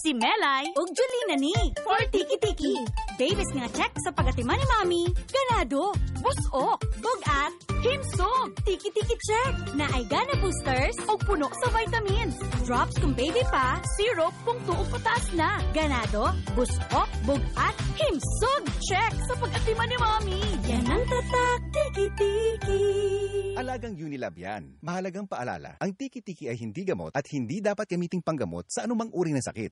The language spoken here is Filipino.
Si Melai ug Jolina ni for Tiki-Tiki. Babies nga check sa pagatiman ni Mami. Ganado, busok, bugat, himsog. Tiki-Tiki check na ay gana boosters o puno sa vitamins. Drops kung baby pa, syrup kung tuog pataas na. Ganado, busok, bugat, himsog check sa pagatiman ni Mami. Yan ang tatak, Tiki-Tiki. Alagang Unilab yan. Mahalagang paalala, ang Tiki-Tiki ay hindi gamot at hindi dapat gamiting panggamot sa anumang uri ng sakit.